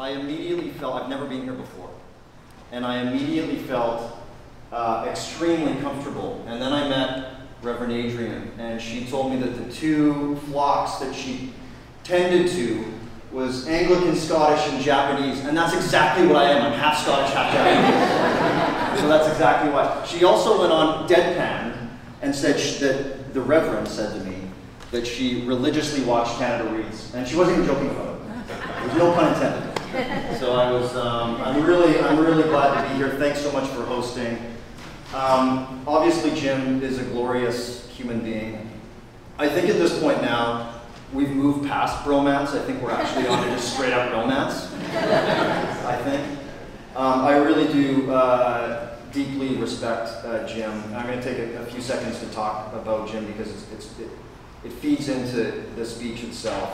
I immediately felt, I've never been here before, and I immediately felt extremely comfortable. And then I met Reverend Adrian, and she told me that the two flocks that she tended to was Anglican, Scottish, and Japanese, and that's exactly what I am. I'm half Scottish, half Japanese. So that's exactly why. She also went on deadpan and said that the Reverend said to me that she religiously watched Canada Reads, and she wasn't even joking about it. There's no pun intended. So I was, I'm really glad to be here. Thanks so much for hosting. Obviously, Jim is a glorious human being. I think at this point now, we've moved past bromance. I think we're actually on to just straight up romance. I think. I really do deeply respect Jim. I'm going to take a few seconds to talk about Jim because it feeds into the speech itself.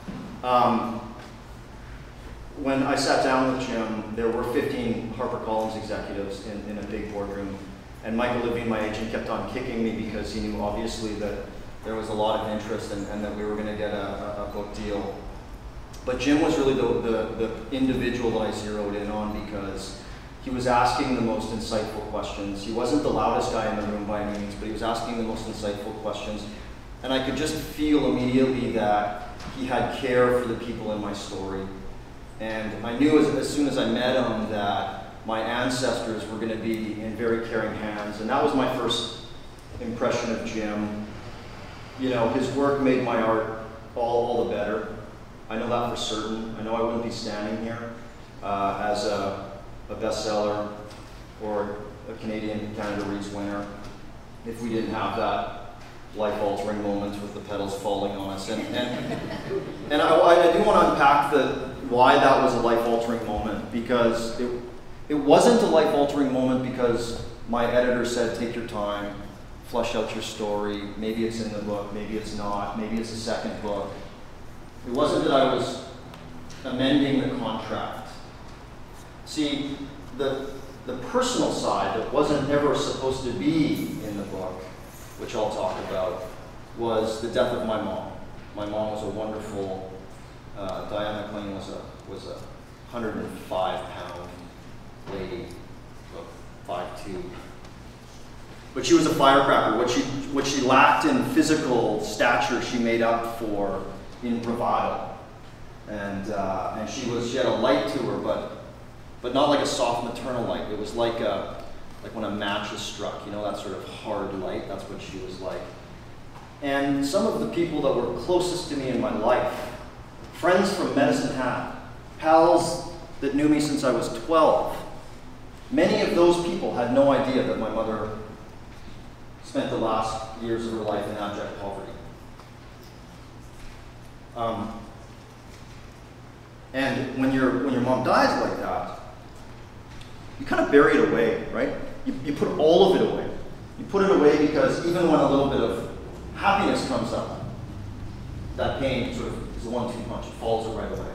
When I sat down with Jim, there were 15 HarperCollins executives in a big boardroom, and Michael Levine, my agent, kept on kicking me because he knew obviously that there was a lot of interest and that we were going to get a book deal. But Jim was really the individual that I zeroed in on because he was asking the most insightful questions. He wasn't the loudest guy in the room by any means, but he was asking the most insightful questions. And I could just feel immediately that he had care for the people in my story. And I knew as soon as I met him that my ancestors were going to be in very caring hands. And that was my first impression of Jim. You know, his work made my art all the better. I know that for certain. I know I wouldn't be standing here as a bestseller or a Canadian Canada Reads winner if we didn't have that life-altering moment with the petals falling on us. And I do want to unpack why that was a life-altering moment, because it wasn't a life-altering moment because my editor said, take your time, flesh out your story, maybe it's in the book, maybe it's not, maybe it's a second book. It wasn't that I was amending the contract. See, the personal side that wasn't ever supposed to be in the book, which I'll talk about, was the death of my mom. My mom was a wonderful, Diana McLean was a 105-pound lady, about 5'2". But she was a firecracker. What she lacked in physical stature, she made up for in bravado. And she had a light to her, but not like a soft maternal light. It was like when a match is struck, you know, that sort of hard light. That's what she was like. And some of the people that were closest to me in my life, friends from Medicine Hat, pals that knew me since I was 12, many of those people had no idea that my mother spent the last years of her life in abject poverty. And when your mom dies like that, you kind of bury it away, right? You put all of it away. You put it away because even when a little bit of happiness comes up, that pain sort of is a 1-2 punch. It falls right away.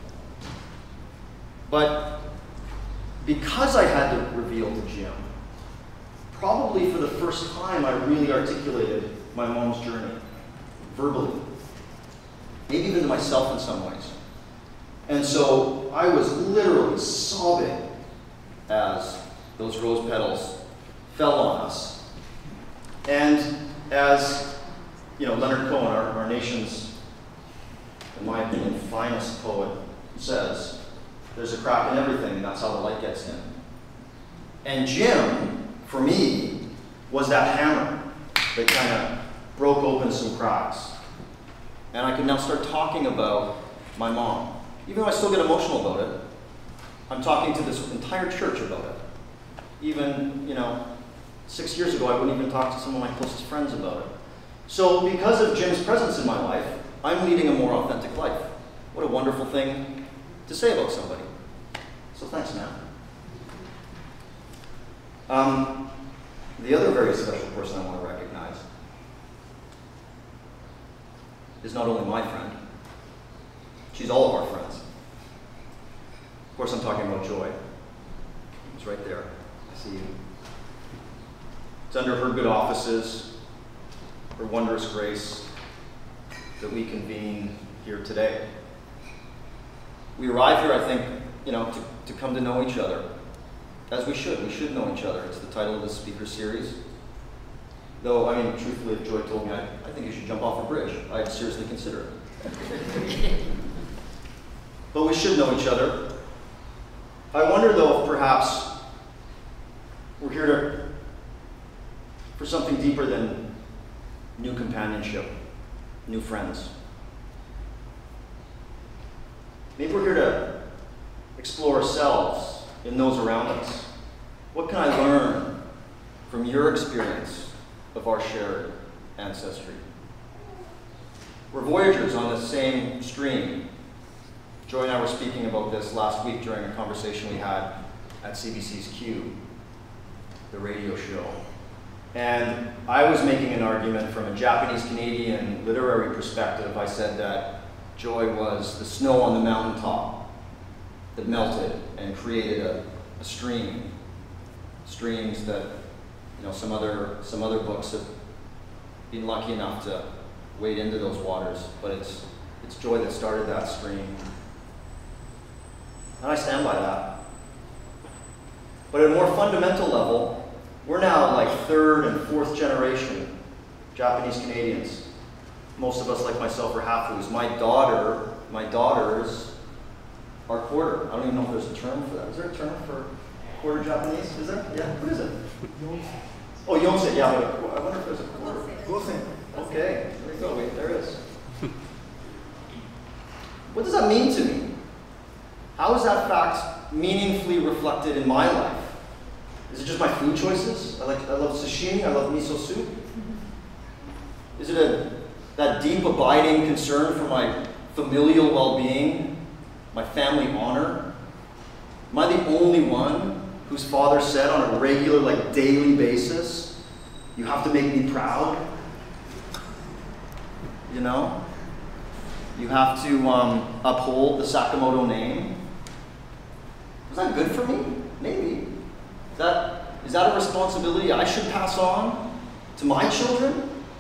But because I had to reveal to Jim, probably for the first time I really articulated my mom's journey, verbally. Maybe even to myself in some ways. And so I was literally sobbing as those rose petals fell on us. And as, you know, Leonard Cohen, our nation's, in my opinion, finest poet, says, there's a crack in everything, and that's how the light gets in. And Jim, for me, was that hammer that kind of broke open some cracks. And I could now start talking about my mom. Even though I still get emotional about it, I'm talking to this entire church about it. Even, you know, 6 years ago, I wouldn't even talk to some of my closest friends about it. So because of Jim's presence in my life, I'm leading a more authentic life. What a wonderful thing to say about somebody. So thanks, man. The other very special person I want to recognize is not only my friend, she's all of our friends. Of course, I'm talking about Joy. It's right there. I see you. It's under her good offices, her wondrous grace, that we convene here today. We arrive here, I think, to come to know each other, as we should. We should know each other. It's the title of the speaker series. Though, I mean, truthfully, if Joy told me, I think you should jump off a bridge, I'd seriously consider it. But we should know each other. I wonder, though, if perhaps we're here for something deeper than new companionship, new friends. Maybe we're here to explore ourselves and those around us. What can I learn from your experience of our shared ancestry? We're voyagers on the same stream. Joy and I were speaking about this last week during a conversation we had at CBC's Q, the radio show. And I was making an argument from a Japanese-Canadian literary perspective. I said that Joy was the snow on the mountaintop that melted and created a stream. Streams that, some other books have been lucky enough to wade into those waters, but it's Joy that started that stream. And I stand by that. But at a more fundamental level, we're now like third and fourth generation Japanese Canadians. Most of us, like myself, are half-Lus. My daughters are quarter. I don't even know if there's a term for that. Is there a term for quarter Japanese? Is there? Yeah. What is it? Yonsei. Oh, Yonsei. Yeah, but I wonder if there's a quarter. Yonsei. Okay. There you go. Wait, there is. What does that mean to me? How is that fact meaningfully reflected in my life? Is it just my food choices? I love sashimi. I love miso soup. Is it that deep, abiding concern for my familial well-being, my family honor? Am I the only one whose father said on a regular, daily basis, you have to make me proud? You have to uphold the Sakamoto name. Is that good for me? Maybe. Is that a responsibility I should pass on to my children?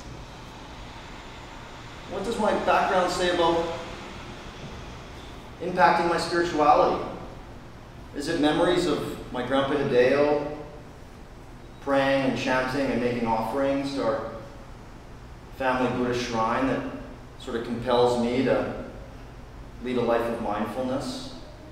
What does my background say about impacting my spirituality? Is it memories of my Grandpa Hideo praying and chanting and making offerings to our family Buddhist shrine that sort of compels me to lead a life of mindfulness?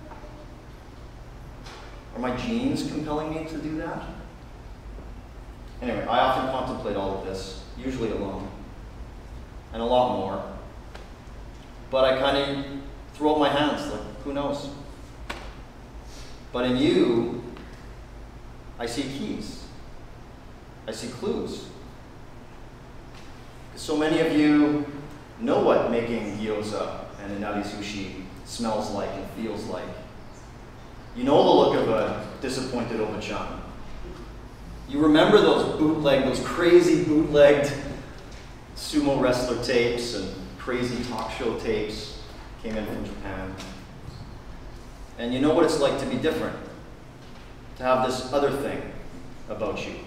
Are my genes compelling me to do that? Anyway, I often contemplate all of this, usually alone, and a lot more. But I kind of throw up my hands, who knows? But in you, I see keys. I see clues. Because so many of you know what making gyoza and inari sushi smells like and feels like. You know the look of a disappointed Oba-chan. You remember those crazy bootlegged sumo wrestler tapes and crazy talk show tapes came in from Japan. And you know what it's like to be different, to have this other thing about you.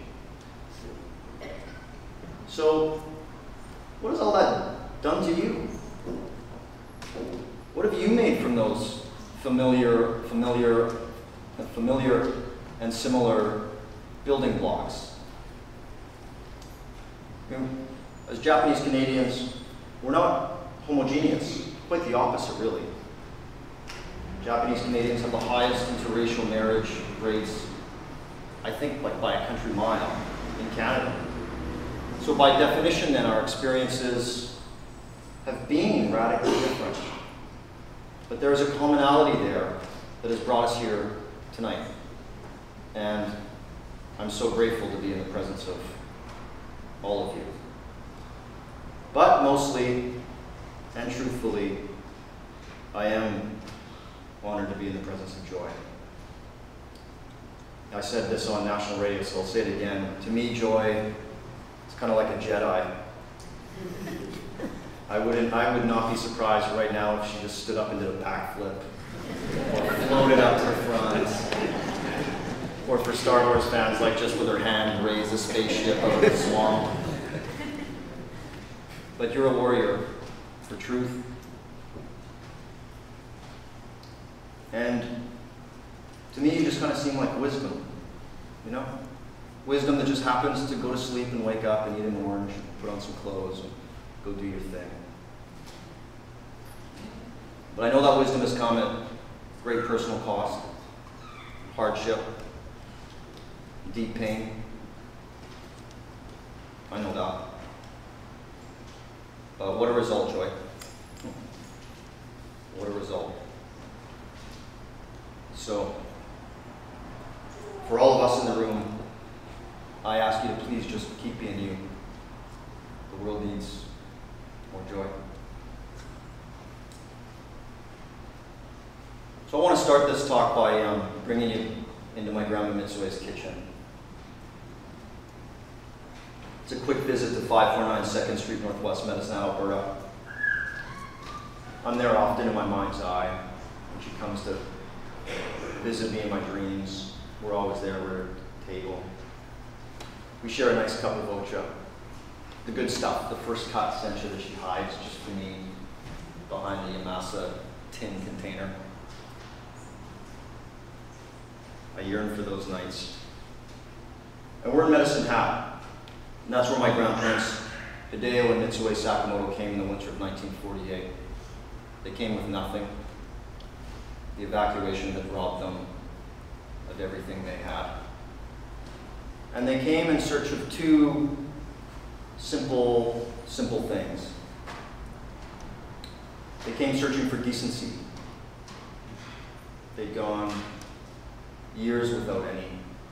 So, what has all that done to you? What have you made from those familiar and similar building blocks? As Japanese Canadians, we're not homogeneous, quite the opposite really. Japanese Canadians have the highest interracial marriage rates, I think by a country mile in Canada. So by definition then, our experiences have been radically different. But there is a commonality there that has brought us here tonight. And I'm so grateful to be in the presence of all of you. But mostly, and truthfully, I am honored to be in the presence of Joy. I said this on national radio, so I'll say it again. To me, Joy is kind of like a Jedi. I would not be surprised right now if she just stood up and did a backflip, or floated up to the front, or for Star Wars fans, just with her hand raise a spaceship out of the swamp. But you're a warrior for truth. And to me, you just kind of seem like wisdom, you know? Wisdom that just happens to go to sleep and wake up and eat an orange, and put on some clothes, and go do your thing. But I know that wisdom has come at great personal cost, hardship, deep pain. I know that. But what a result, Joy. What a result. So, for all of us in the room, I ask you to please just keep being you. The world needs more joy. So I want to start this talk by bringing you into my grandma Mitsue's kitchen. It's a quick visit to 549 2nd Street, Northwest Medicine, Alberta. I'm there often in my mind's eye when she comes to visit me in my dreams. We're always there, we're at the table. We share a nice cup of ocha. The good stuff, the first cut sencha that she hides just for me behind the Yamasa tin container. I yearn for those nights. And we're in Medicine Hat, and that's where my grandparents, Hideo and Mitsue Sakamoto, came in the winter of 1948. They came with nothing. The evacuation had robbed them of everything they had. And they came in search of two simple things. They came searching for decency. They'd gone years without any.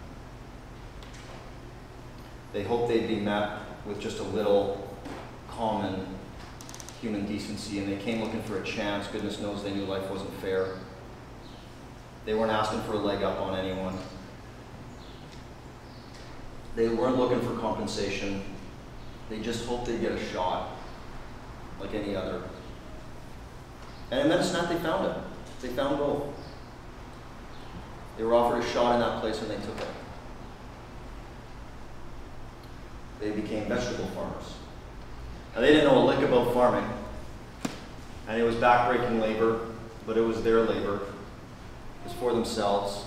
They hoped they'd be met with just a little common human decency, and they came looking for a chance. Goodness knows they knew life wasn't fair. They weren't asking for a leg up on anyone. They weren't looking for compensation. They just hoped they'd get a shot, like any other. And in Medicine Hat, they found it. They found both. They were offered a shot in that place and they took it. They became vegetable farmers. Now, they didn't know a lick about farming, and it was backbreaking labor, but it was their labor. It was for themselves.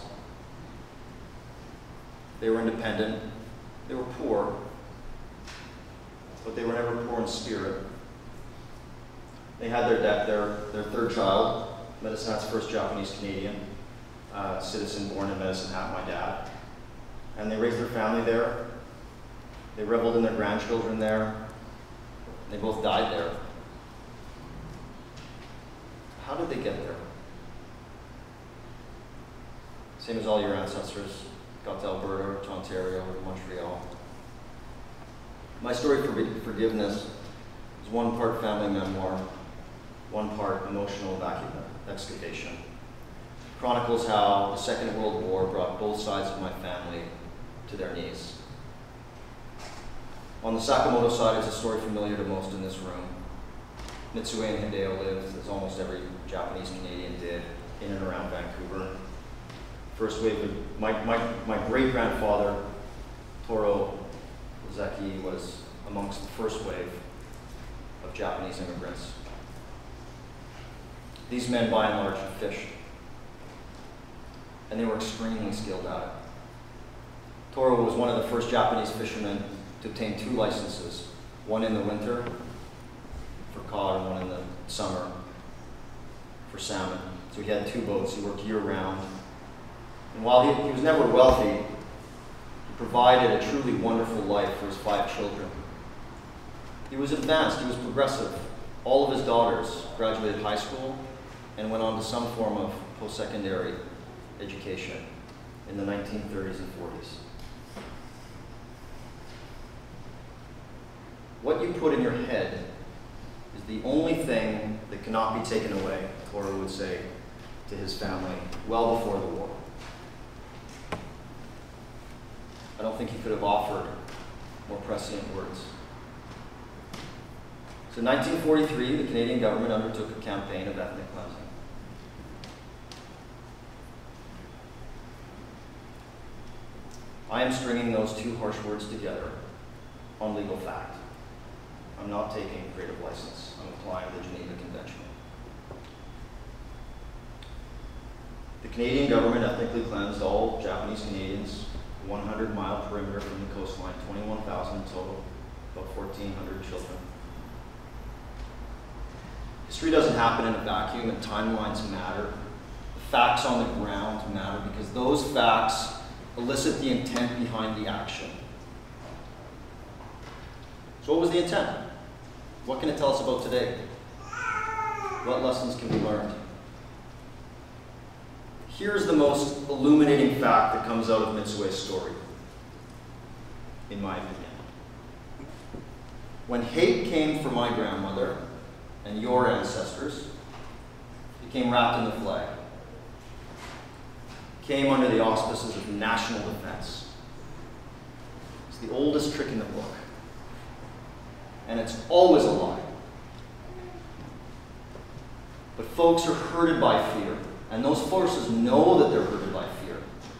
They were independent. They were poor, but they were never poor in spirit. They had their third child, Medicine Hat's first Japanese-Canadian citizen born in Medicine Hat, my dad. And they raised their family there. They reveled in their grandchildren there. They both died there. How did they get there? Same as all your ancestors. Got to Alberta, to Ontario, to Montreal. My story for forgiveness is one part family memoir, one part emotional excavation. Chronicles how the Second World War brought both sides of my family to their knees. On the Sakamoto side, it's a story familiar to most in this room. Mitsue and Hideo lived, as almost every Japanese Canadian did, in and around Vancouver. First wave of my great-grandfather, Toro Ozeki, was amongst the first wave of Japanese immigrants. These men, by and large, fished, and they were extremely skilled at it. Toro was one of the first Japanese fishermen to obtain 2 licenses, one in the winter for cod and one in the summer for salmon. So he had 2 boats. He worked year-round. And while he was never wealthy, he provided a truly wonderful life for his 5 children. He was advanced, he was progressive. All of his daughters graduated high school and went on to some form of post-secondary education in the 1930s and 40s. What you put in your head is the only thing that cannot be taken away, Toro would say to his family well before the war. I don't think he could have offered more prescient words. So in 1943, the Canadian government undertook a campaign of ethnic cleansing. I am stringing those 2 harsh words together on legal fact. I'm not taking creative license. I'm applying the Geneva Convention. Canadian government ethnically cleansed all Japanese Canadians, 100-mile perimeter from the coastline, 21,000 in total, about 1,400 children. History doesn't happen in a vacuum, and timelines matter. The facts on the ground matter because those facts elicit the intent behind the action. So what was the intent? What can it tell us about today? What lessons can we learn? Here's the most illuminating fact that comes out of Mitsue's story, in my opinion. When hate came for my grandmother and your ancestors, it came wrapped in the flag. It came under the auspices of national defense. It's the oldest trick in the book. And it's always a lie. But folks are herded by fear, and those forces know that they're herded by fear.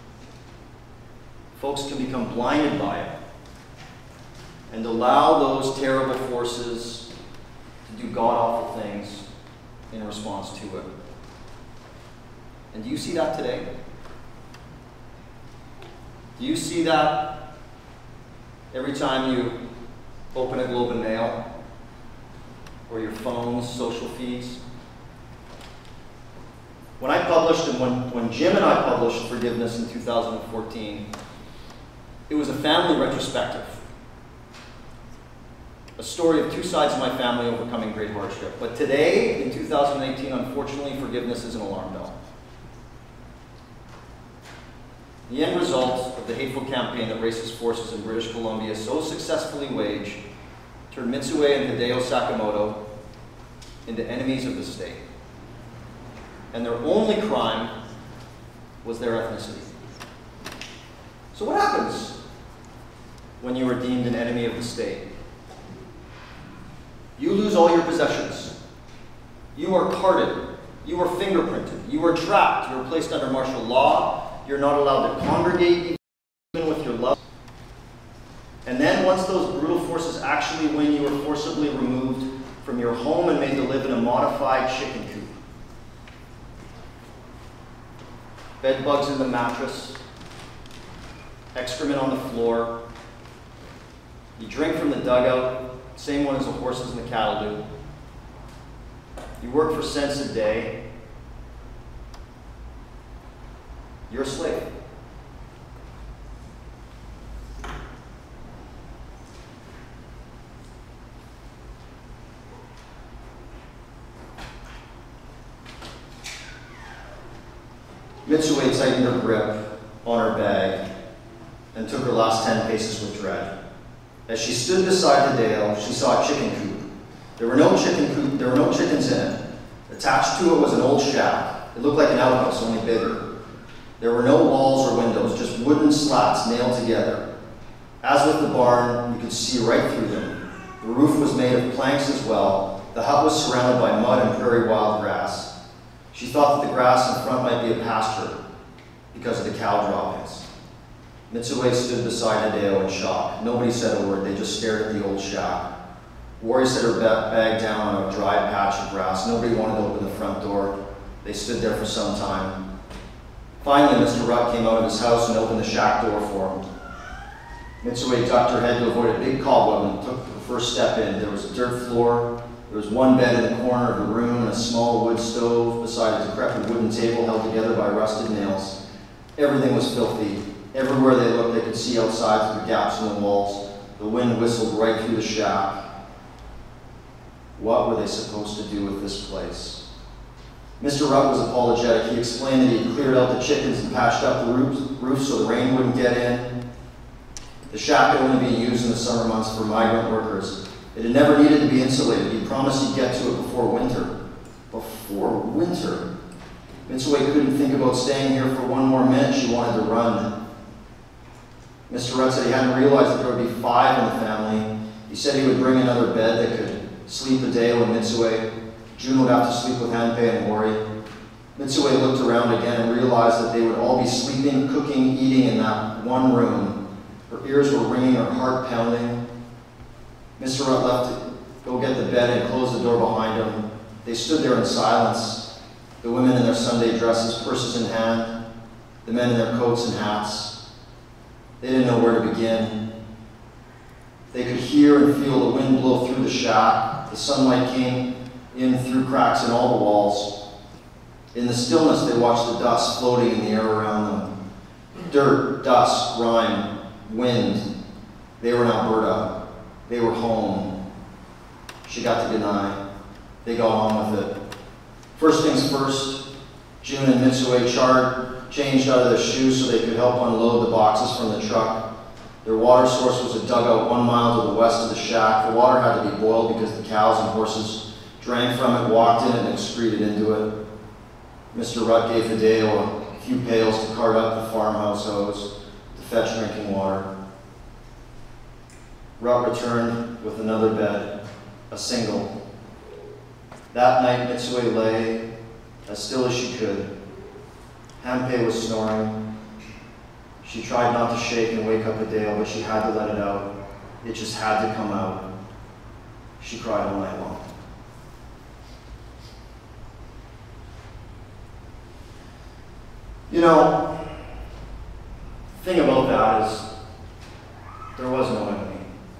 Folks can become blinded by it and allow those terrible forces to do god-awful things in response to it. And do you see that today? Do you see that every time you open a Globe and Mail or your phone's social feeds? When I published, and when Jim and I published Forgiveness in 2014, it was a family retrospective. A story of two sides of my family overcoming great hardship. But today, in 2018, unfortunately, forgiveness is an alarm bell. The end result of the hateful campaign that racist forces in British Columbia so successfully waged turned Mitsue and Hideo Sakamoto into enemies of the state. And their only crime was their ethnicity. So what happens when you are deemed an enemy of the state? You lose all your possessions. You are carded. You are fingerprinted. You are trapped. You are placed under martial law. You're not allowed to congregate even with your loved. And then once those brutal forces actually win, you are forcibly removed from your home and made to live in a modified chicken coop. Bed bugs in the mattress, excrement on the floor. You drink from the dugout, same one as the horses and the cattle do. You work for cents a day. You're a slave. Mitsue tightened her grip on her bag and took her last 10 paces with dread. As she stood beside Hideo, she saw a chicken coop. There were no chickens in it. Attached to it was an old shack. It looked like an outhouse, only bigger. There were no walls or windows, just wooden slats nailed together. As with the barn, you could see right through them. The roof was made of planks as well. The hut was surrounded by mud and prairie wild grass. She thought that the grass in front might be a pasture because of the cow droppings. Mitsue stood beside Hideo in shock. Nobody said a word, they just stared at the old shack. Wari set her bag down on a dry patch of grass. Nobody wanted to open the front door. They stood there for some time. Finally, Mr. Rutt came out of his house and opened the shack door for him. Mitsue ducked her head to avoid a big cobweb and took the first step in. There was a dirt floor. There was one bed in the corner of the room and a small wood stove beside a decrepit wooden table held together by rusted nails. Everything was filthy. Everywhere they looked, they could see outside through the gaps in the walls. The wind whistled right through the shack. What were they supposed to do with this place? Mr. Rutt was apologetic. He explained that he had cleared out the chickens and patched up the roof so the rain wouldn't get in. The shack could only be used in the summer months for migrant workers. It had never needed to be insulated. He promised he'd get to it before winter. Before winter? Mitsue couldn't think about staying here for one more minute. She wanted to run. Mr. Rutt said he hadn't realized that there would be 5 in the family. He said he would bring another bed that could sleep Hideo and Mitsue. June would have to sleep with Hanpei and Wari. Mitsue looked around again and realized that they would all be sleeping, cooking, eating in that one room. Her ears were ringing, her heart pounding. Mr. Rutt left to go get the bed and close the door behind him. They stood there in silence. The women in their Sunday dresses, purses in hand, the men in their coats and hats. They didn't know where to begin. They could hear and feel the wind blow through the shack. The sunlight came in through cracks in all the walls. In the stillness, they watched the dust floating in the air around them. Dirt, dust, grime, wind. They were in Alberta. They were home. She got to deny. They got on with it. First things first, June and Mitsue changed out of their shoes so they could help unload the boxes from the truck. Their water source was a dugout 1 mile to the west of the shack. The water had to be boiled because the cows and horses drank from it, walked in it, and excreted into it. Mr. Rutt gave Hideo a few pails to cart up the farmhouse hose to fetch drinking water. Rutt returned with another bed, a single. That night, Mitsue lay as still as she could. Hampei was snoring. She tried not to shake and wake up Hideo, but she had to let it out. It just had to come out. She cried all night long. You know, the thing about that is there was no enemy.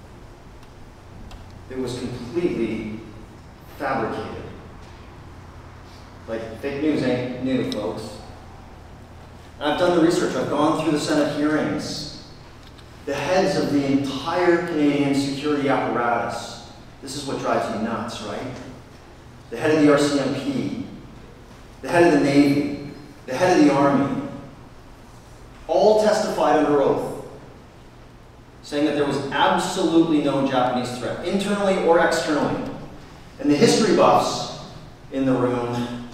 It was completely fabricated. Like, fake news ain't new, folks. And I've done the research. I've gone through the Senate hearings. The heads of the entire Canadian security apparatus. This is what drives you nuts, right? The head of the RCMP, the head of the Navy, the head of the Army, all testified under oath, saying that there was absolutely no Japanese threat, internally or externally. And the history buffs in the room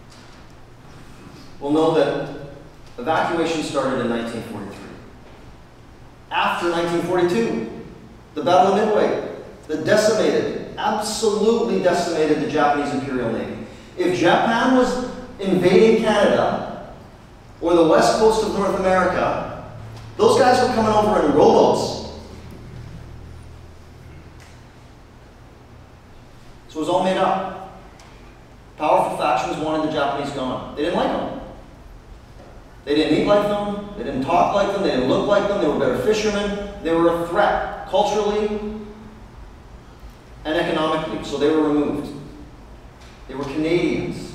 will know that evacuation started in 1943. After 1942, the Battle of Midway, that decimated, absolutely decimated the Japanese Imperial Navy. If Japan was invading Canada or the west coast of North America, those guys were coming over in rowboats. So it was all made up. Powerful factions wanted the Japanese gone. They didn't like them. They didn't eat like them. They didn't talk like them. They didn't look like them. They were better fishermen. They were a threat culturally and economically. So they were removed. They were Canadians.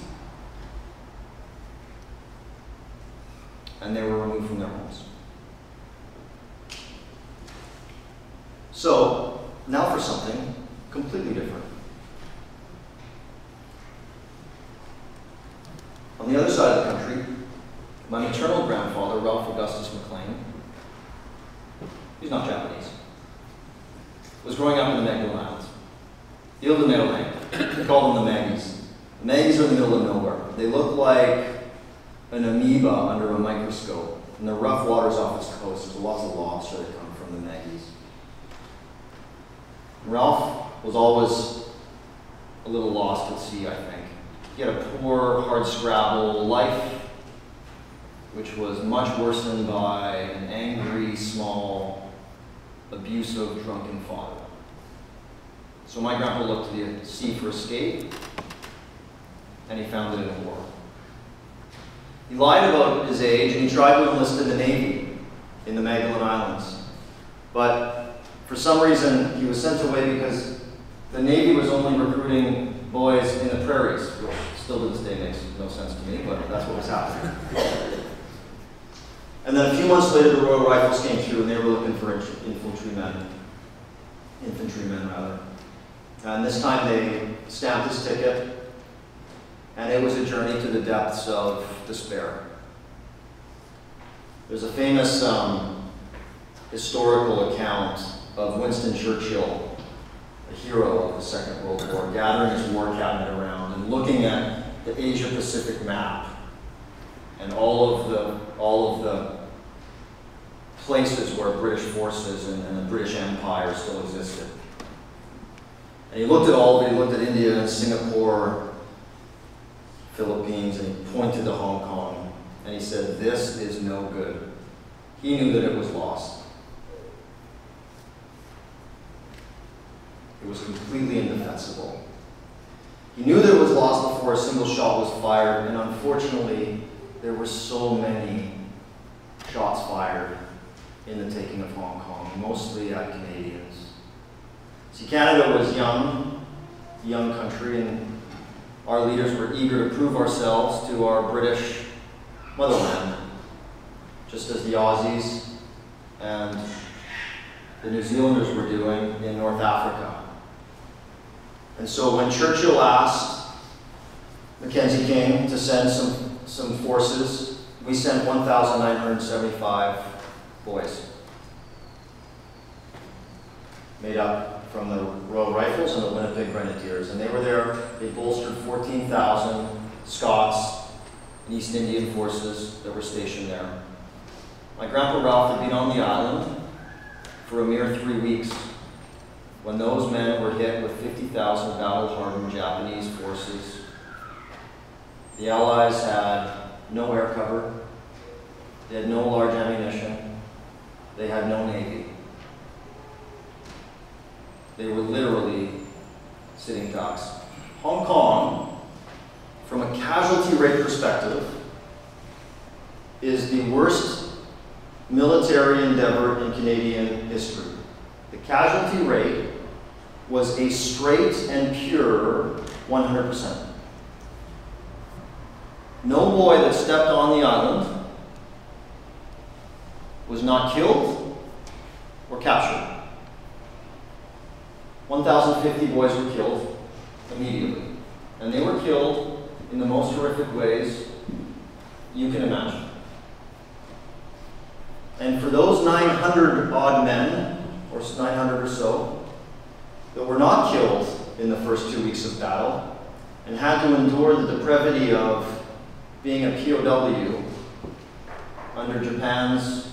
And they were removed from their homes. So, now for something completely different. On the other side of the country, my maternal grandfather, Ralph Augustus McLean, he's not Japanese, was growing up in the Magdalen Islands. Ile de Maryland. We call them the Maggies. The Maggies are in the middle of nowhere. They look like an amoeba under a microscope. In the rough waters off its coast, there's lots of lobster that come from the Maggies. Ralph was always a little lost at sea, I think. He had a poor, hardscrabble life, which was much worsened by an angry, small, abusive, drunken father. So my grandpa looked to the sea for escape, and he found it in war. He lied about his age, and he tried to enlist in the Navy in the Magdalen Islands. But for some reason, he was sent away because the Navy was only recruiting boys in the prairies, which still to this day makes no sense to me, but that's what was happening. And then a few months later, the Royal Rifles came through, and they were looking for infantrymen. And this time they stamped his ticket, and it was a journey to the depths of despair. There's a famous historical account of Winston Churchill, a hero of the Second World War, gathering his war cabinet around and looking at the Asia-Pacific map and all of the places where British forces and the British Empire still existed. And he looked at all of it. He looked at India and Singapore, Philippines, and he pointed to Hong Kong. And he said, "This is no good." He knew that it was lost. It was completely indefensible. He knew that it was lost before before a single shot was fired, and unfortunately, there were so many shots fired in the taking of Hong Kong, mostly at Canadians. See, Canada was young country, and our leaders were eager to prove ourselves to our British motherland, just as the Aussies and the New Zealanders were doing in North Africa. And so when Churchill asked Mackenzie King to send some forces, we sent 1,975 boys, made up from the Royal Rifles and the Winnipeg Grenadiers. And they were there, they bolstered 14,000 Scots and East Indian forces that were stationed there. My Grandpa Ralph had been on the island for a mere 3 weeks when those men were hit with 50,000 battle-hardened Japanese forces. The Allies had no air cover, they had no large ammunition, they had no navy. They were literally sitting ducks. Hong Kong, from a casualty rate perspective, is the worst military endeavor in Canadian history. The casualty rate was a straight and pure 100%. No boy that stepped on the island was not killed or captured. 1,050 boys were killed immediately. And they were killed in the most horrific ways you can imagine. And for those 900 odd men, or 900 or so, that were not killed in the first 2 weeks of battle, and had to endure the depravity of being a POW under Japan's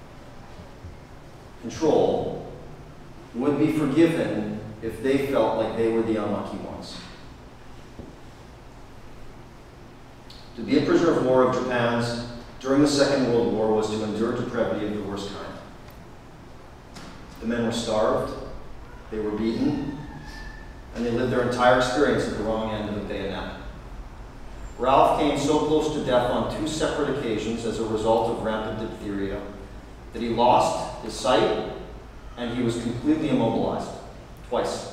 control, would be forgiven if they felt like they were the unlucky ones. To be a prisoner of war of Japan's during the Second World War was to endure depravity of the worst kind. The men were starved, they were beaten, and they lived their entire experience at the wrong end of the bayonet. Ralph came so close to death on 2 separate occasions as a result of rampant diphtheria that he lost his sight and he was completely immobilized, twice.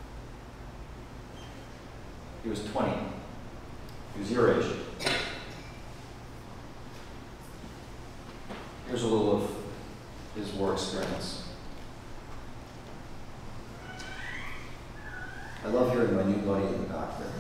He was 20. He was your age. Here's a little of his war experience. I love hearing my new buddy in the back there.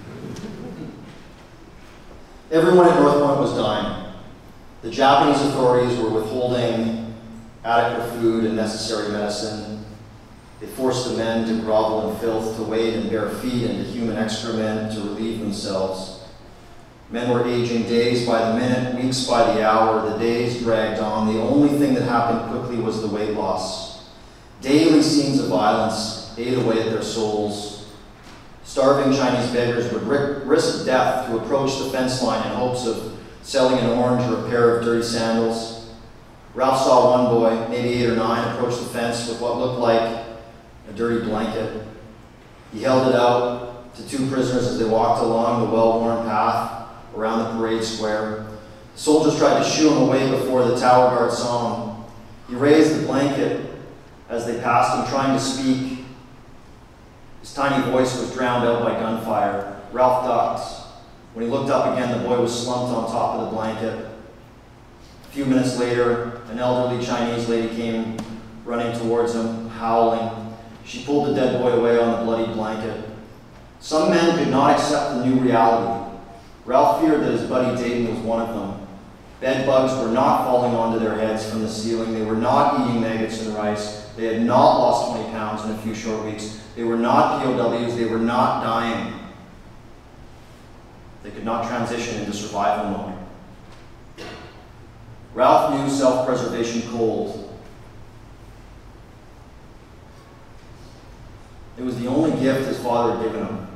Everyone at North Point was dying. The Japanese authorities were withholding adequate food and necessary medicine. They forced the men to grovel in filth, to wade in bare feet into human excrement to relieve themselves. Men were aging days by the minute, weeks by the hour. The days dragged on. The only thing that happened quickly was the weight loss. Daily scenes of violence ate away at their souls. Starving Chinese beggars would risk death to approach the fence line in hopes of selling an orange or a pair of dirty sandals. Ralph saw one boy, maybe 8 or 9, approach the fence with what looked like a dirty blanket. He held it out to 2 prisoners as they walked along the well-worn path around the parade square. The soldiers tried to shoo him away before the tower guard saw him. He raised the blanket as they passed him, trying to speak. His tiny voice was drowned out by gunfire. Ralph ducked. When he looked up again, the boy was slumped on top of the blanket. A few minutes later, an elderly Chinese lady came running towards him, howling. She pulled the dead boy away on the bloody blanket. Some men could not accept the new reality. Ralph feared that his buddy Dayton was one of them. Bed bugs were not falling onto their heads from the ceiling. They were not eating maggots and rice. They had not lost 20 pounds in a few short weeks. They were not POWs. They were not dying. They could not transition into survival mode. Ralph knew self-preservation cold. It was the only gift his father had given him.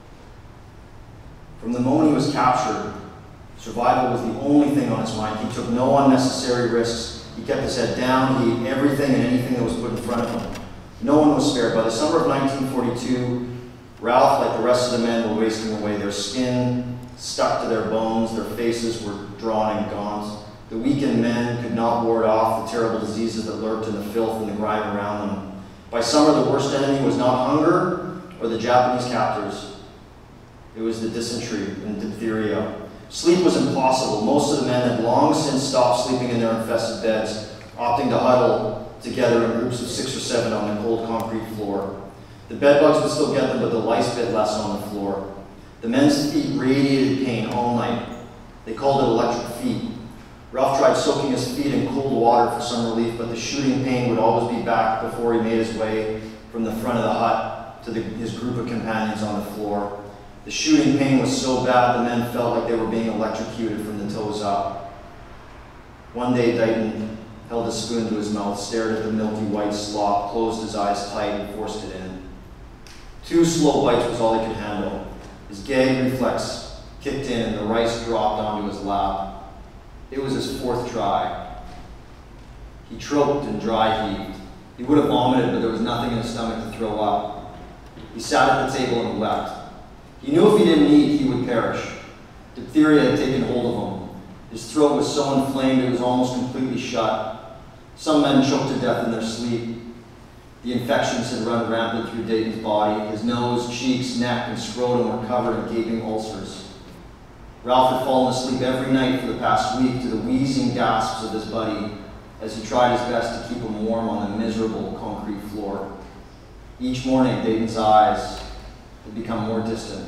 From the moment he was captured, survival was the only thing on his mind. He took no unnecessary risks. He kept his head down. He ate everything and anything that was put in front of him. No one was spared. By the summer of 1942, Ralph, like the rest of the men, were wasting away. Their skin stuck to their bones, their faces were drawn and gaunt. The weakened men could not ward off the terrible diseases that lurked in the filth and the grime around them. By summer, the worst enemy was not hunger or the Japanese captors. It was the dysentery and diphtheria. Sleep was impossible. Most of the men had long since stopped sleeping in their infested beds, opting to huddle together in groups of 6 or 7 on the cold concrete floor. The bedbugs would still get them, but the lice bit less on the floor. The men's feet radiated pain all night. They called it electric feet. Ralph tried soaking his feet in cold water for some relief, but the shooting pain would always be back before he made his way from the front of the hut to his group of companions on the floor. The shooting pain was so bad the men felt like they were being electrocuted from the toes up. One day, Dighton held a spoon to his mouth, stared at the milky white slop, closed his eyes tight, and forced it in. 2 slow bites was all he could handle. His gag reflex kicked in and the rice dropped onto his lap. It was his 4th try. He choked and dry heaved. He would have vomited, but there was nothing in his stomach to throw up. He sat at the table and wept. He knew if he didn't eat, he would perish. Diphtheria had taken hold of him. His throat was so inflamed it was almost completely shut. Some men choked to death in their sleep. The infections had run rampant through Dayton's body. His nose, cheeks, neck, and scrotum were covered in gaping ulcers. Ralph had fallen asleep every night for the past week to the wheezing gasps of his buddy as he tried his best to keep him warm on the miserable concrete floor. Each morning, Dayton's eyes had become more distant.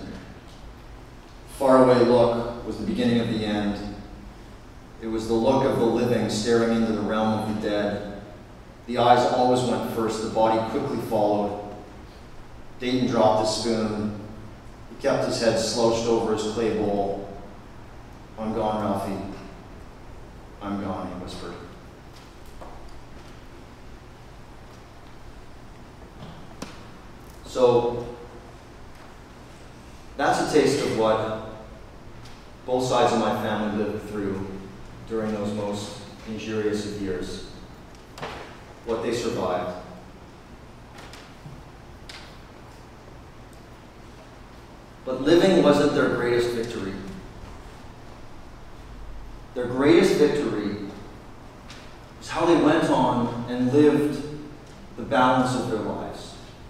Faraway look was the beginning of the end. It was the look of the living staring into the realm of the dead. The eyes always went first, the body quickly followed. Dayton dropped his spoon. He kept his head slouched over his clay bowl. "I'm gone, Ralphie. I'm gone," he whispered. So, that's a taste of what both sides of my family lived through during those most injurious of years, what they survived. But living wasn't their greatest victory. Their greatest victory is how they went on and lived the balance of their lives.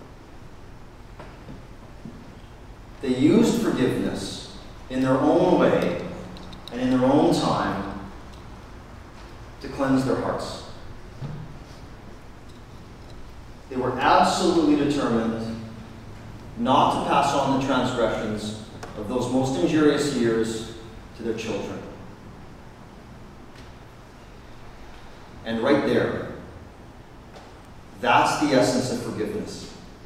They used forgiveness in their own way and in their own time to cleanse their hearts. They were absolutely determined not to pass on the transgressions of those most injurious years to their children. And right there, that's the essence of forgiveness.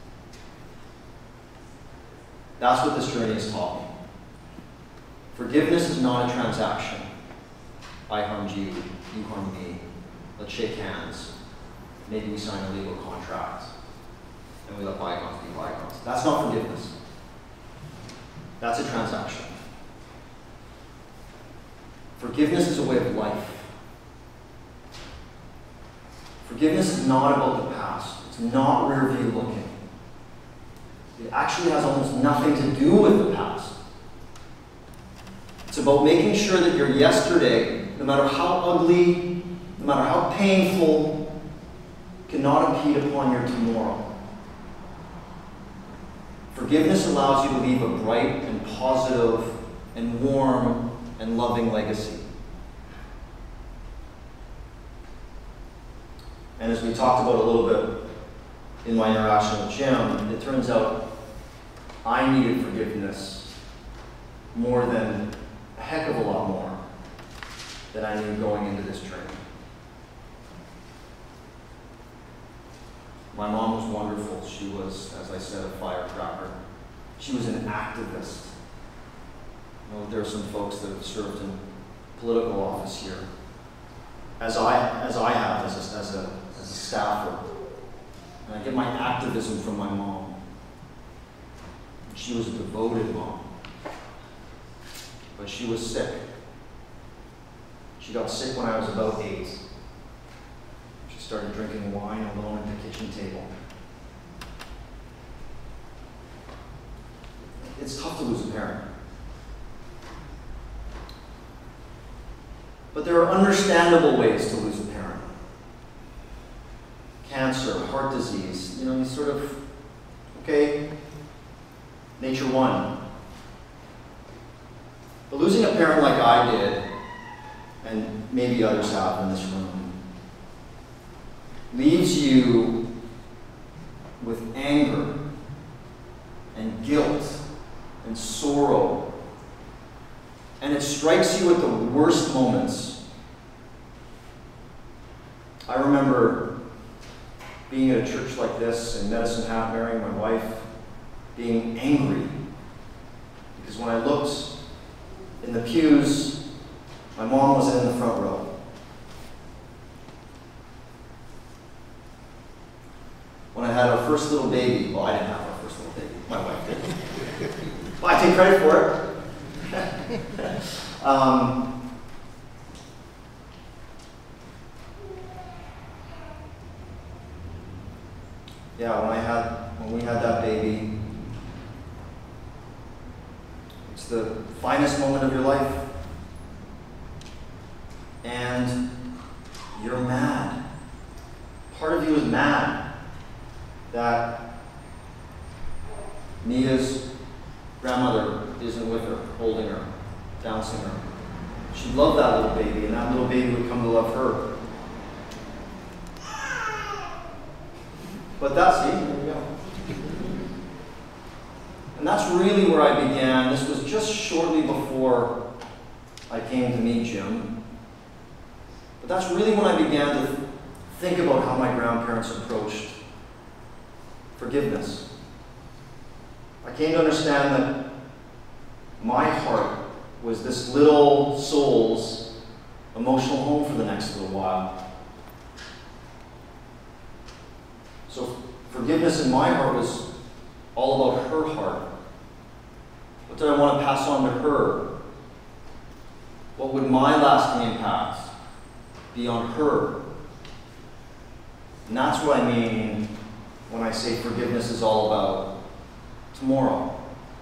That's what this journey has taught me. Forgiveness is not a transaction. I harmed you, you harmed me. Let's shake hands. Maybe we sign a legal contract and we let bygones be bygones. That's not forgiveness. That's a transaction. Forgiveness is a way of life. Forgiveness is not about the past. It's not rear view looking. It actually has almost nothing to do with the past. It's about making sure that your yesterday, no matter how ugly, no matter how painful, cannot impede upon your tomorrow. Forgiveness allows you to leave a bright and positive and warm and loving legacy. And as we talked about a little bit in my interaction with Jim, it turns out I needed forgiveness more than a heck of a lot more than I knew going into this training. My mom was wonderful. She was, as I said, a firecracker. She was an activist. You know, there are some folks that have served in political office here, as I have as a staffer. And I get my activism from my mom. She was a devoted mom. But she was sick. She got sick when I was about 8. She started drinking wine alone at the kitchen table. it's tough to lose a parent. But there are understandable ways to lose a parent. Cancer, heart disease, you sort of, okay, nature won. But losing a parent like I did, and maybe others have in this room, leaves you with anger and guilt and sorrow. And it strikes you at the worst moments. I remember being at a church like this in Medicine Hat, marrying my wife, being angry. Because when I looked in the pews, my mom was in the front row. When I had our first little baby, well, I didn't have our first little baby, my wife did. Well, I take credit for it. When we had that baby, it's the finest moment of your life. And you're mad. Part of you is mad that Nia's grandmother isn't with her, holding her, bouncing her. She loved that little baby, and that little baby would come to love her. But there we go. And that's really where I began. This was just shortly before I came to meet Jim. But that's really when I began to think about how my grandparents approached forgiveness. I came to understand that my heart was this little soul's emotional home for the next little while. So forgiveness in my heart was all about her heart. What did I want to pass on to her? What would my lasting impact be on her? And that's what I mean when I say forgiveness is all about tomorrow.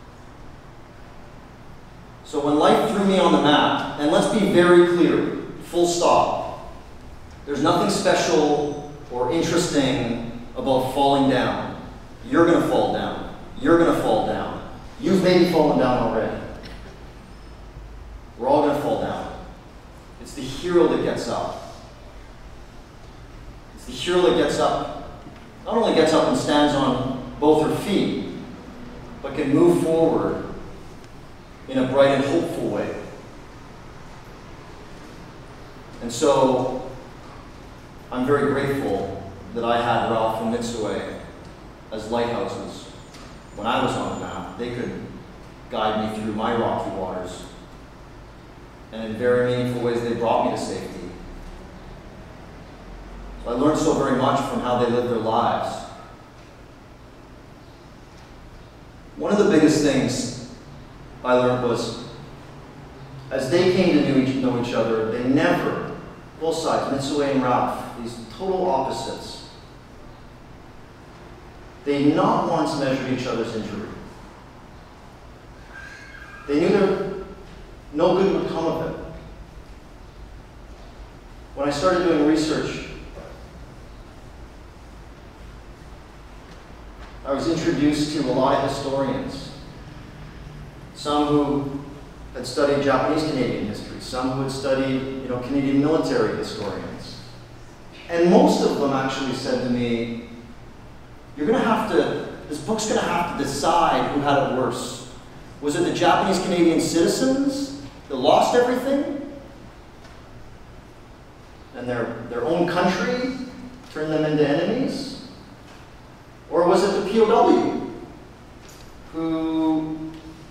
So when life threw me on the map, and let's be very clear, full stop, there's nothing special or interesting about falling down. You're going to fall down. You're going to fall down. You've maybe fallen down already. We're all going to fall down. It's the hero that gets up. It's the hero that gets up, not only gets up and stands on both her feet, but can move forward in a bright and hopeful way. And so, I'm very grateful that I had Ralph and Mitsue as lighthouses. When I was on the map, they could guide me through my rocky waters. And in very meaningful ways, they brought me to safety. So I learned so very much from how they lived their lives. One of the biggest things I learned was, as they came to know each other, they never, both sides, Mitsue and Ralph, these total opposites, they not once measured each other's injury. They knew that no good would come of it. When I started doing research, I was introduced to a lot of historians. Some who had studied Japanese-Canadian history, some who had studied, Canadian military historians. And most of them actually said to me, this book's going to have to decide who had it worse. Was it the Japanese-Canadian citizens that lost everything? And their own country turned them into enemies? Or was it the POW who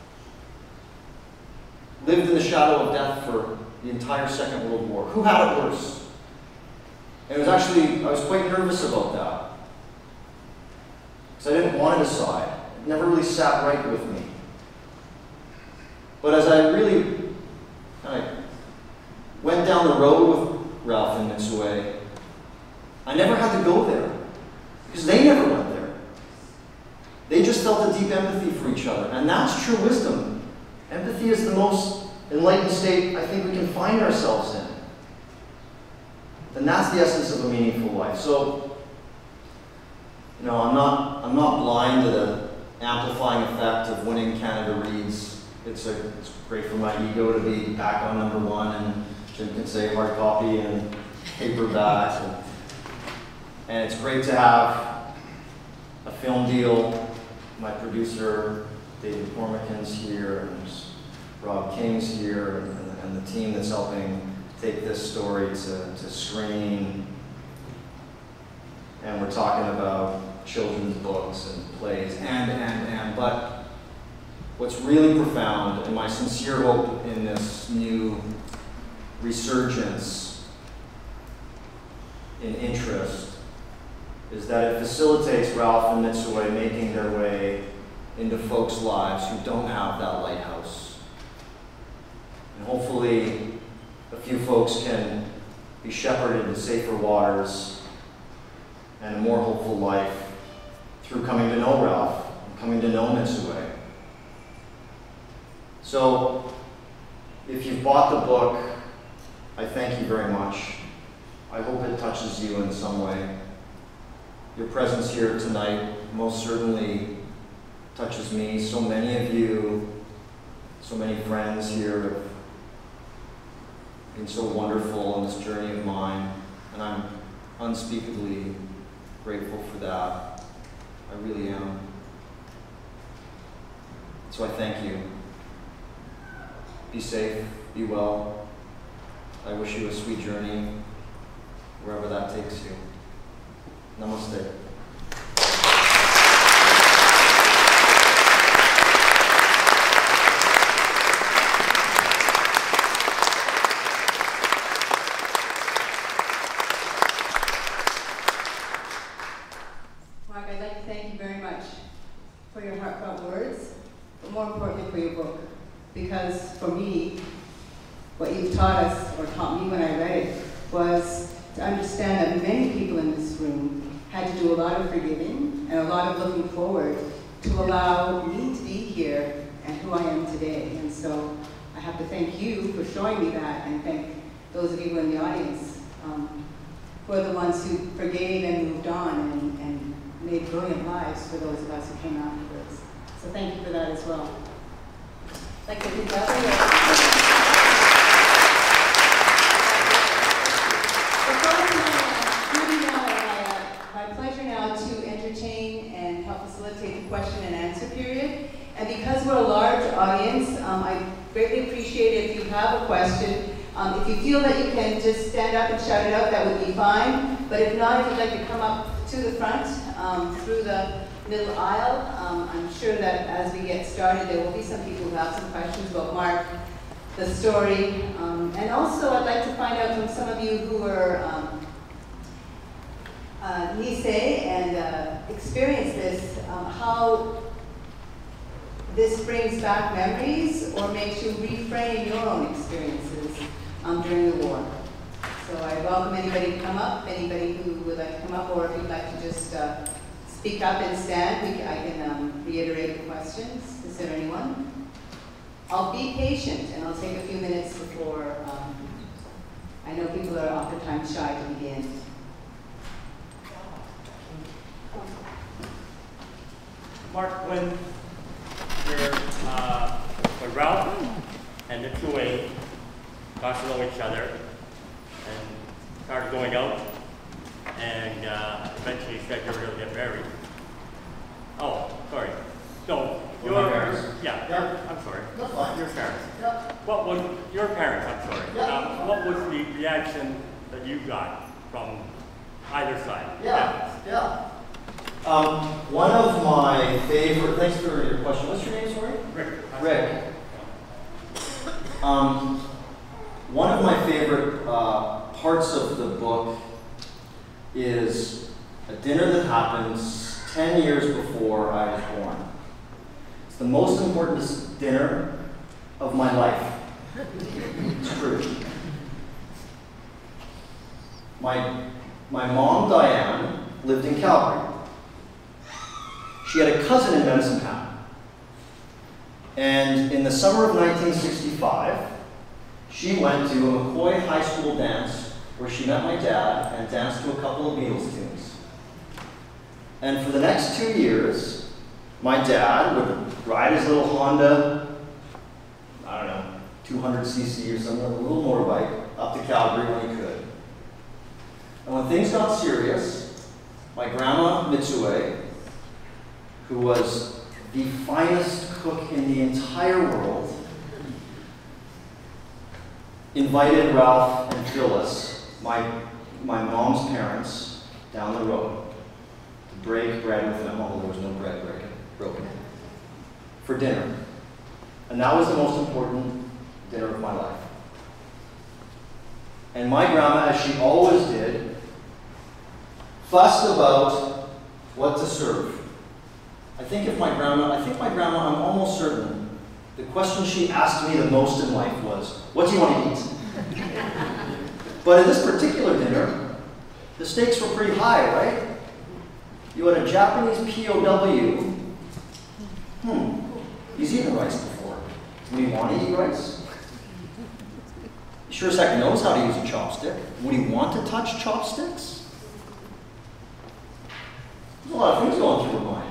lived in the shadow of death for the entire Second World War? Who had it worse? And it was actually, I was quite nervous about that. Because I didn't want to decide. It never really sat right with me. But as I really kind of went down the road with Ralph and Mitsue, I never had to go there. Because they never went there. They just felt a deep empathy for each other. And that's true wisdom. is the most enlightened state I think we can find ourselves in. And that's the essence of a meaningful life. So, you know, I'm not blind to the amplifying effect of winning Canada Reads. It's great for my ego to be back on #1, and Jim can say hard copy and paperback. And it's great to have a film deal. My producer, David Cormican's here, and Rob King's here, and the team that's helping take this story to screen. And we're talking about children's books and plays, but what's really profound, and my sincere hope in this new resurgence in interest, is that it facilitates Ralph and Mitsue making their way into folks' lives who don't have that lighthouse. And hopefully a few folks can be shepherded to safer waters and a more hopeful life through coming to know Ralph and coming to know Mitsue. So, if you've bought the book, I thank you very much. I hope it touches you in some way. Your presence here tonight most certainly touches me. So many of you, so many friends here have been so wonderful on this journey of mine, and I'm unspeakably grateful for that. I really am. So I thank you. Be safe, be well. I wish you a sweet journey, wherever that takes you. Namaste. Mark, I'd like to thank you very much for your heartfelt words, but more importantly for your book. Because for me, what you've taught us, or taught me when I read it, was to understand that many people in this room had to do a lot of forgiving and a lot of looking forward to allow me to be here and who I am today. And so I have to thank you for showing me that, and thank those of you in the audience who are the ones who forgave and moved on and made brilliant lives for those of us who came afterwards. So thank you for that as well. I'd like to congratulate you. My pleasure now to entertain and help facilitate the question and answer period. And because we're a large audience, I greatly appreciate it if you have a question. If you feel that you can just stand up and shout it out, that would be fine. But if not, if you'd like to come up to the front through the middle aisle, I'm sure that as we get started, there will be some people who have some questions about Mark, the story. And also, I'd like to find out from some of you who were Nisei and experienced this, how this brings back memories or makes you reframe your own experiences during the war. So I welcome anybody to come up, anybody who would like to come up, or if you'd like to just speak up and stand, I can reiterate the questions. Is there anyone? I'll be patient, and I'll take a few minutes before, I know people are oftentimes shy to begin. Mark, when Ralph and Mitsue got to know each other and started going out, and eventually said you were going to get married. Oh, sorry. No, your parents. Yeah, I'm sorry. That's fine. Your parents. Yeah. What was your parents? I'm sorry. Yeah. What was the reaction that you got from either side? Yeah. One of my favorite, thanks for your question. What's your name, sorry? Rick. One of my favorite parts of the book is a dinner that happens 10 years before I was born. It's the most important dinner of my life. It's true. My mom, Diane, lived in Calgary. She had a cousin in Medicine Hat. And in the summer of 1965, she went to a McCoy High School dance where she met my dad and danced to a couple of Beatles tunes. And for the next 2 years, my dad would ride his little Honda, I don't know, 200cc or something, a little motorbike, up to Calgary when he could. And when things got serious, my grandma Mitsue, who was the finest cook in the entire world, invited Ralph and Phyllis, my mom's parents, down the road to break bread with them, although there was no bread broken, for dinner. And that was the most important dinner of my life. And my grandma, as she always did, fussed about what to serve. I think my grandma, I'm almost certain, the question she asked me the most in life was, what do you want to eat? But at this particular dinner, the stakes were pretty high, right? You had a Japanese POW. He's eaten rice before. Would he want to eat rice? He sure as heck knows how to use a chopstick. Would he want to touch chopsticks? There's a lot of things going through her mind.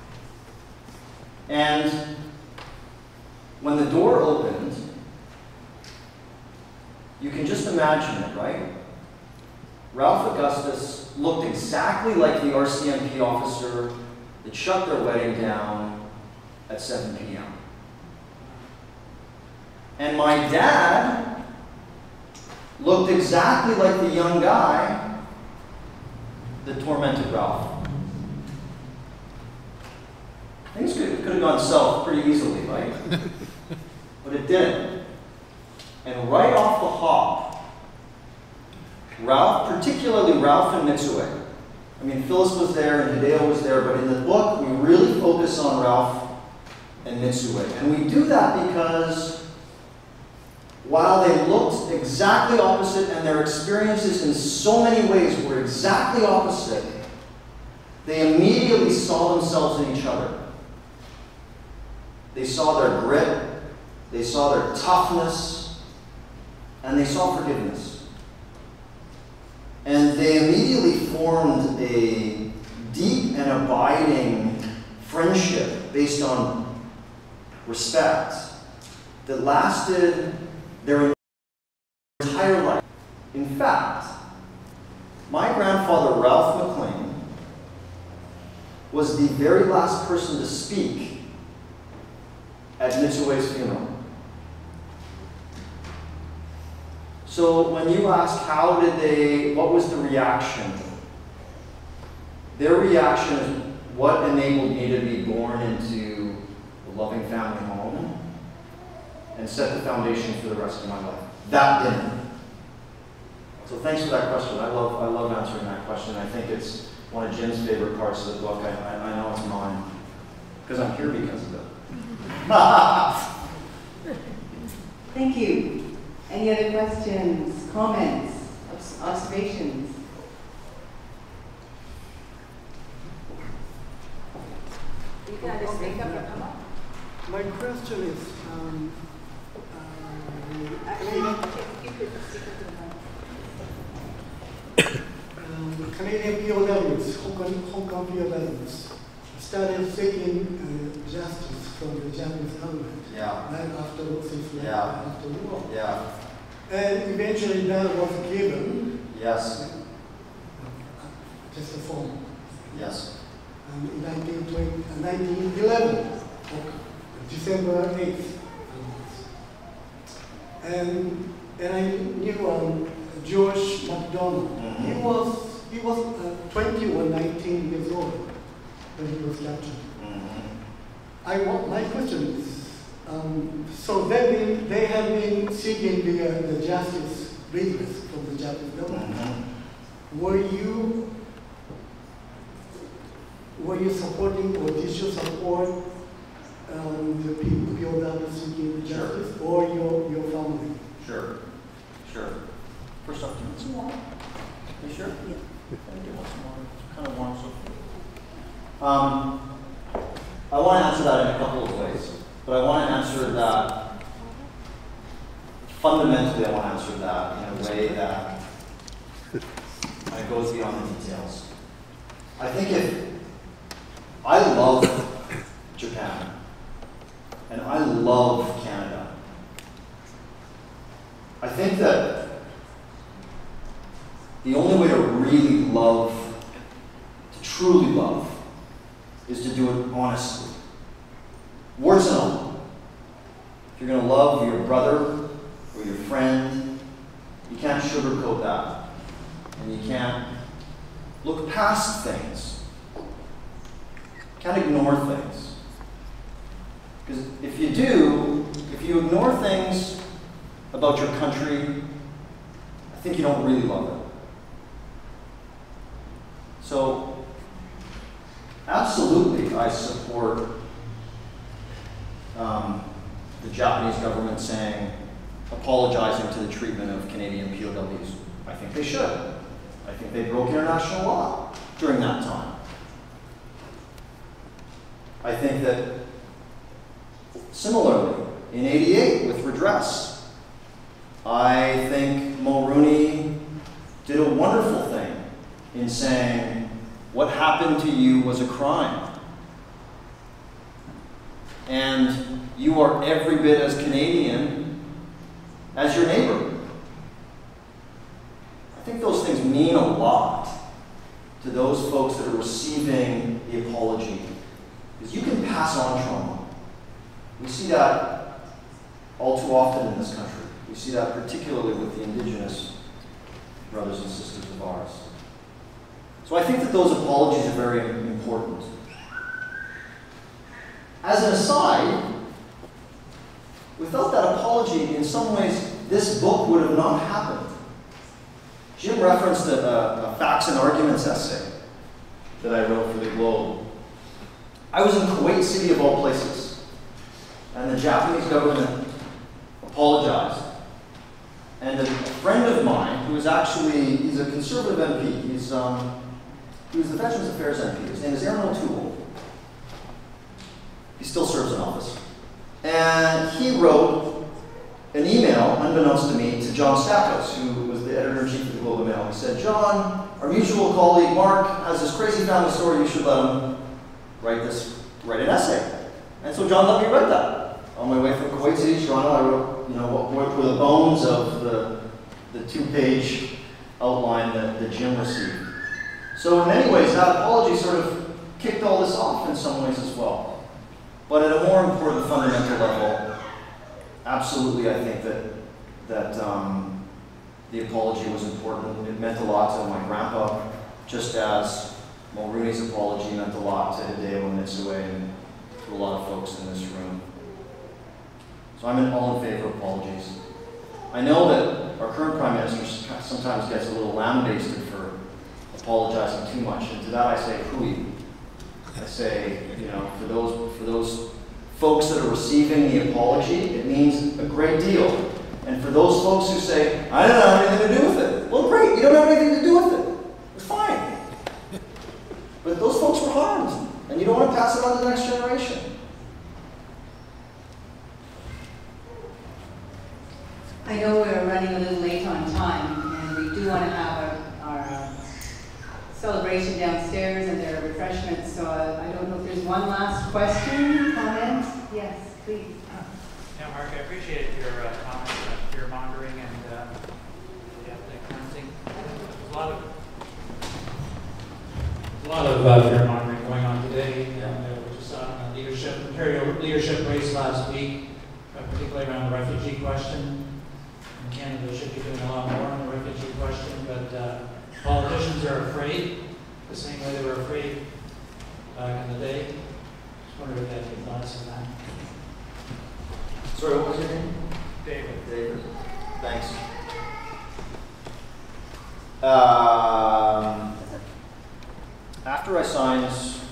And when the door opened, you can just imagine it, right? Ralph Augustus looked exactly like the RCMP officer that shut their wedding down at 7 p.m. And my dad looked exactly like the young guy that tormented Ralph. Things could have gone south pretty easily, right? But it didn't. And right off the hop, Ralph, particularly Ralph and Mitsue, I mean, Phyllis was there and Hideo was there, but in the book, we really focus on Ralph and Mitsue. And we do that because while they looked exactly opposite and their experiences in so many ways were exactly opposite, they immediately saw themselves in each other. They saw their grit, they saw their toughness, and they saw forgiveness. And they immediately formed a deep and abiding friendship based on respect that lasted their entire life. In fact, my grandfather, Ralph McLean, was the very last person to speak at Mitsue's funeral. So when you ask what was the reaction? Their reaction is what enabled me to be born into a loving family home and set the foundation for the rest of my life. That dinner. So thanks for that question. I love answering that question. I think it's one of Jim's favorite parts of the book. I know it's mine, because I'm here because of it. Thank you. Any other questions, comments, observations? You can either speak up or come up. My question is, Canadian POWs, Hong Kong POWs, started seeking justice from the Japanese government. Yeah. Right after after the war. Yeah. And eventually that was given. Yes. Just a form. Yes. In 1911, December 8th. And I knew George MacDonald. Mm-hmm. He was 20 or 19 years old when he was captured. Mm-hmm. My question is, so they have been seeking the justice redress from the Japanese government. Mm-hmm. Were you supporting, or did you support the people that were seeking the justice, or your family? Sure. First off, do you want some water? You sure? Yeah. I do want some water. It's kind of warm so. I want to answer that in a couple of ways. But I want to answer that, fundamentally I want to answer that in a way that goes beyond the details. I think I love Japan, and I love Canada. I think that the only way to really love, to truly love, is to do it honestly. Words and all. If you're going to love your brother or your friend, you can't sugarcoat that. And you can't look past things. You can't ignore things. Because if you do, if you ignore things about your country, I think you don't really love it. So, absolutely, I support the Japanese government apologizing to the treatment of Canadian POWs. I think they should. I think they broke international law during that time. I think that similarly, in '88 with redress, I think Mulroney did a wonderful thing in saying, what happened to you was a crime. And you are every bit as Canadian as your neighbor. I think those things mean a lot to those folks that are receiving the apology. Because you can pass on trauma. We see that all too often in this country. We see that particularly with the Indigenous brothers and sisters of ours. So I think that those apologies are very important. As an aside, without that apology, in some ways, this book would have not happened. Jim referenced a facts and arguments essay that I wrote for the Globe. I was in Kuwait City of all places, and the Japanese government apologized. And a friend of mine, who is actually, he's a conservative MP, he was the Veterans Affairs MP, his name is Aaron O'Toole. He still serves in office. And he wrote an email, unbeknownst to me, to John Stackhouse, who was the editor-in-chief of the Globe and Mail. He said, John, our mutual colleague Mark has this crazy family story, you should let him write an essay. And so John let me write that. On my way from Kuwait City to Toronto, I wrote, what were the bones of the 2-page outline that Jim received. So in many ways, that apology sort of kicked all this off in some ways as well. But at a more important fundamental level, absolutely I think that the apology was important. It meant a lot to my grandpa, just as Mulroney's apology meant a lot to Hideo Mitsue and to a lot of folks in this room. So I'm all in favor of apologies. I know that our current Prime Minister sometimes gets a little lambasted for apologizing too much, and to that I say, hooey. I say, for those folks that are receiving the apology, it means a great deal. And for those folks who say, I don't have anything to do with it, well, great, you don't have anything to do with it. It's fine. But those folks were harmed, and you don't want to pass it on to the next generation. I know we're running a little late on time, and we do want to have our celebration downstairs and there are refreshments, so I don't know if there's one last question, comment? Yes, please. Yeah, Mark, I appreciate your comments about fear-mongering and the ethnic cleansing. There's a lot of fear-mongering going on today, and we just saw an Imperial leadership race last week, particularly around the refugee question. And Canada should be doing a lot more on the refugee question, but politicians are afraid, the same way they were afraid back in the day. Just wonder if you have any thoughts on that. Sorry, what was your name? David. David. Thanks. After I signed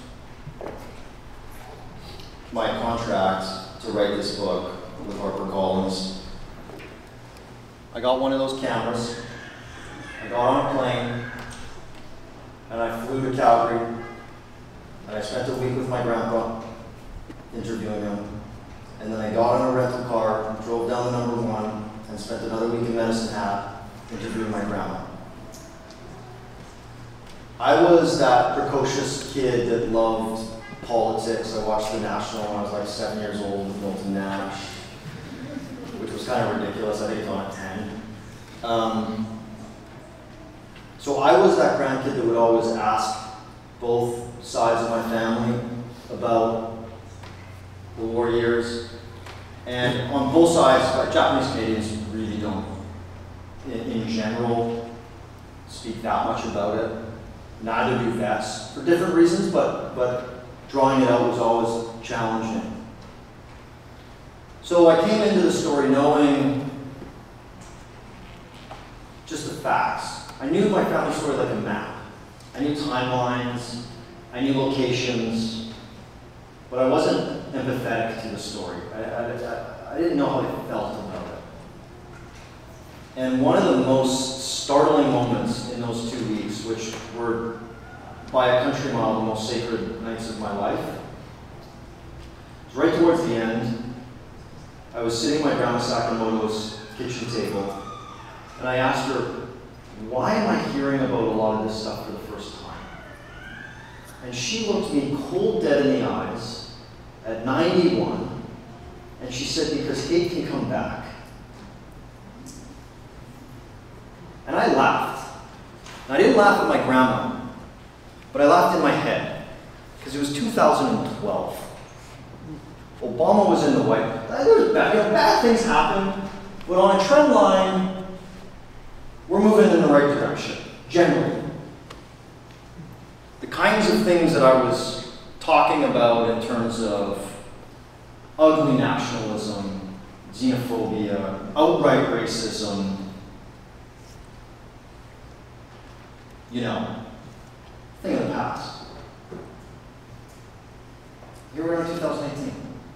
my contract to write this book with HarperCollins, I got one of those cameras. I got on a plane, and I flew to Calgary, and I spent a week with my grandpa, interviewing him. and then I got on a rental car, drove down the number 1, and spent another week in Medicine Hat interviewing my grandma. I was that precocious kid that loved politics. I watched The National when I was like 7 years old with Milton Nash, which was kind of ridiculous. I think it was on at 10. So I was that grandkid that would always ask both sides of my family about the war years. And on both sides, like Japanese Canadians really don't, in general, speak that much about it. Neither do vets, for different reasons, but drawing it out was always challenging. So I came into the story knowing just the facts. I knew my family story like a map. I knew timelines, I knew locations, but I wasn't empathetic to the story. I didn't know how I felt about it. And one of the most startling moments in those 2 weeks, which were by a country mile the most sacred nights of my life, was right towards the end. I was sitting at my grandma Sakamoto's kitchen table, and I asked her, why am I hearing about a lot of this stuff for the first time? And she looked me cold dead in the eyes at 91, and she said, because hate can come back. And I laughed. And I didn't laugh at my grandma, but I laughed in my head, because it was 2012. Obama was in the White House. There was bad things happen, but on a trend line, we're moving in the right direction, generally. The kinds of things that I was talking about in terms of ugly nationalism, xenophobia, outright racism, you know, thing of the past. Here we are in 2018.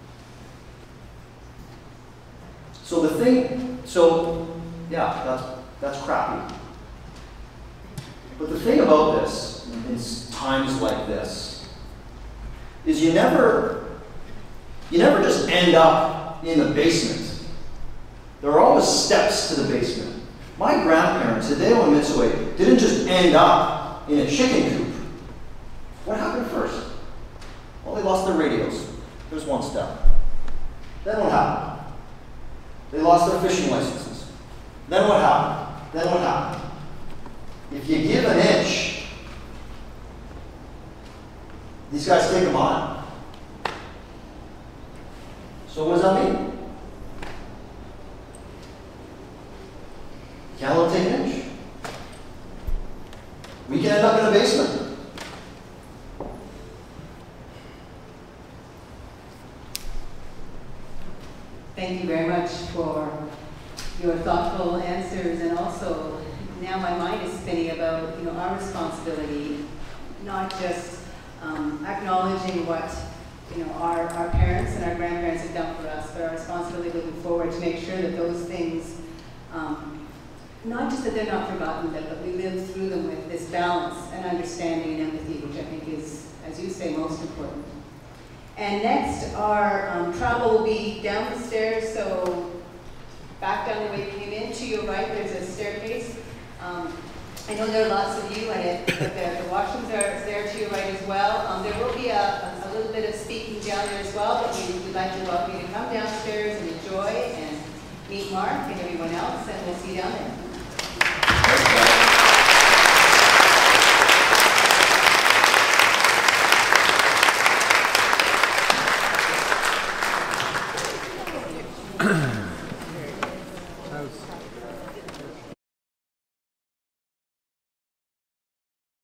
That's crappy. But the thing about this, in times like this, is you never just end up in the basement. There are always steps to the basement. My grandparents, Hideo and Mitsue, didn't just end up in a chicken coop. What happened first? Well, they lost their radios. There's one step. Then what happened? They lost their fishing licenses. Then what happened? Then what happened? If you give an inch, these guys take them on. So what does that mean? Can't let them take an inch. We can end up in a basement. Thank you very much for your thoughtful answers, and also now my mind is spinning about our responsibility, not just acknowledging what our parents and our grandparents have done for us, but our responsibility looking forward to make sure that those things, not just that they're not forgotten, but we live through them with this balance and understanding and empathy, which I think is, as you say, most important. And next, our travel will be down the stairs, so back down the way you came in. To your right, there's a staircase. I know there are lots of you, and the washrooms are there to your right as well. There will be a little bit of speaking down there as well, but we'd like to welcome you to come downstairs and enjoy and meet Mark and everyone else, and we'll see you down there.